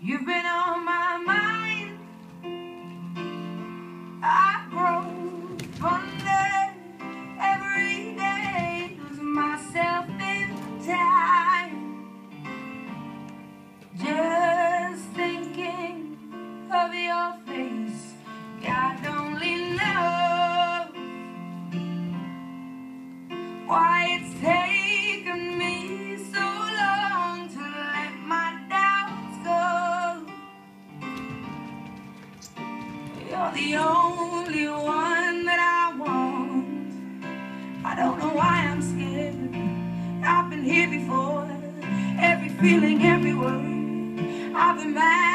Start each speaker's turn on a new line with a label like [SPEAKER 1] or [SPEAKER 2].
[SPEAKER 1] You've been on my mind. I grow fonder every day, lose myself in time, just thinking of your face. God only knows why it's taken me so long to let my doubts go. You're the only one that I want. I don't know why I'm scared. I've been here before. Every feeling, every word. I've been mad.